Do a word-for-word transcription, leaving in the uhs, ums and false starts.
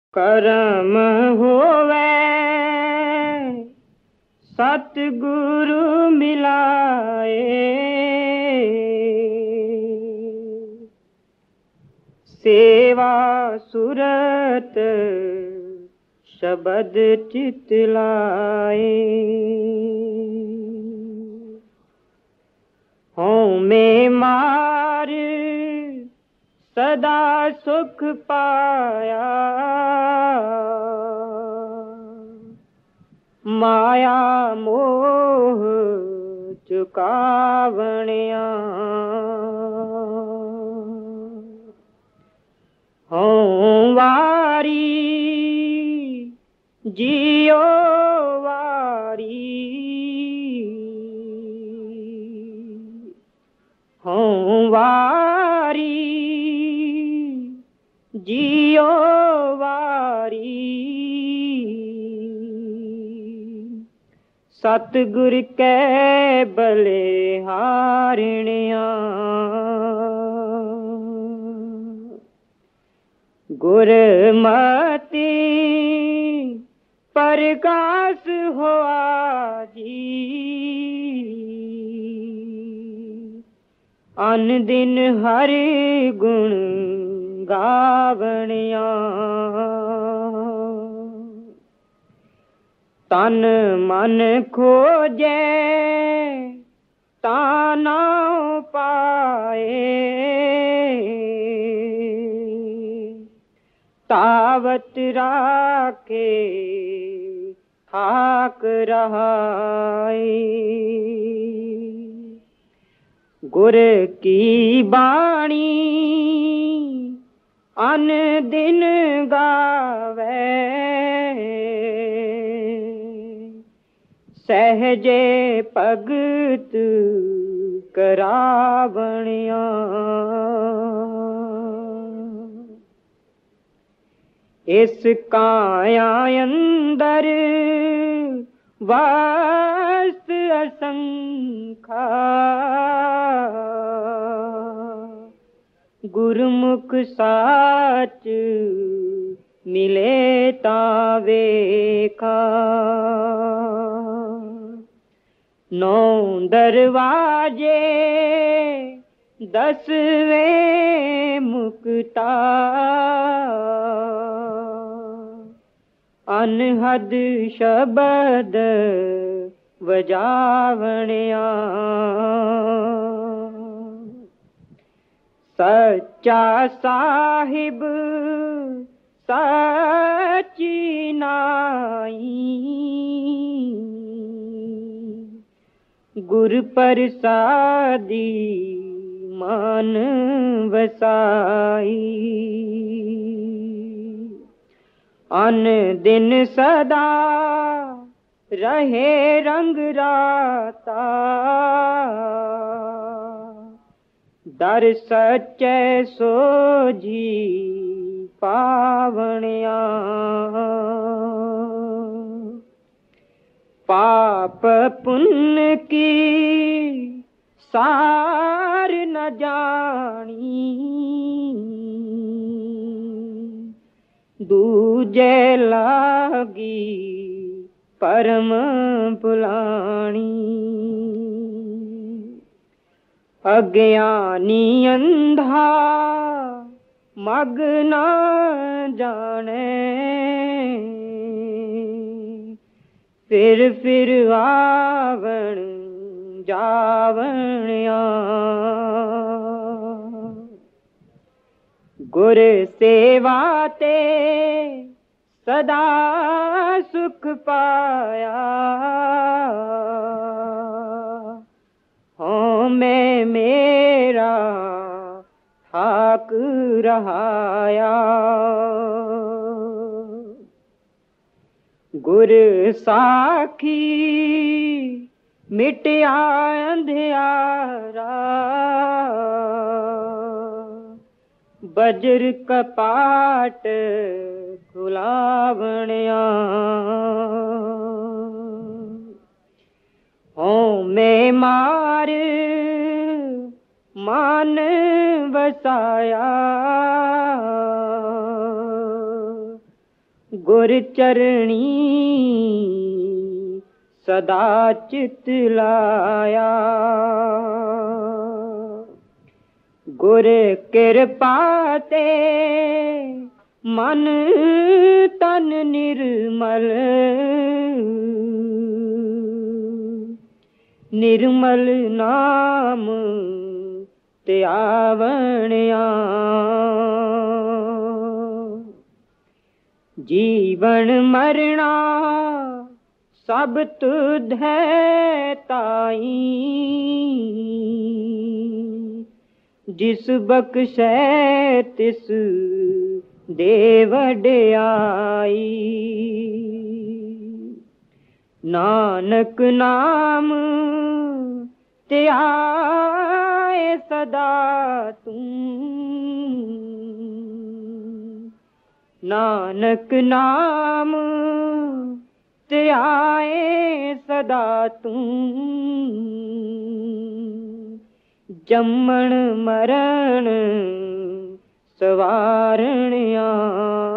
करम होवे सतगुरु मिलाए, सेवा सुरत शबद चित लाए। हों में मार सदा सुख पाया, माया मोह चुकावणिया। हों वारी जियो वारी, हों वारी जियो वारी, सतगुर कै बलिहारिणिया। गुरमति प्रकाश होआ जी, अन दिन हरि गुण गावणिया। तन मन खोजे ताना पाए, तावत राखे थाक रहाए। गुर की बाणी अन दिन गावे, सहजे भगत करावणिया। इस काया अंदर वास्त असंखा, गुरमुख साच मिले तावेखा। नौ दरवाजे दसवें मुक्ता, अनहद शबद वजावणिया। सच्चा साहिब सच्ची नाई, गुर प्रसादी मन वसाई। अन दिन सदा रहे रंग राता, दर सच्चे सोझी पावणिया। पाप पुण्य की सार न जानी, दूजे लागी परम पुलाणी। अज्ञानी अंधा मग न जाने, फिर फिर आवण जावणिया। गुर सेवा ते सदा सुख पाया, हों मैं मेरा थाक रहाया। गुर साखी मिटया अंधियारा, बज्र कपाट खुलावणिया। हों मैं मार मान वसाया, गुर चरणी सदा चित लाया। गुर कृपा ते मन तन निर्मल, निर्मल नाम ते आवणिया। जीवन मरना सब तुधै ताई, जिस बख्शै तिस दे वड्याई। नानक नाम ते आए सदा तू, नानक नाम ते आए सदा तू। जम्मण मरण सवारणिया।